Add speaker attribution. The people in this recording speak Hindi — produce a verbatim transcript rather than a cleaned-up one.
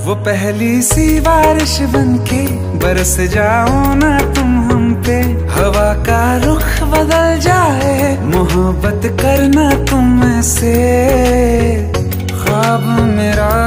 Speaker 1: वो पहली सी बारिश बनके बरस जाओ ना तुम हम पे, हवा का रुख बदल जाए, मोहब्बत करना तुम से, ख्वाब मेरा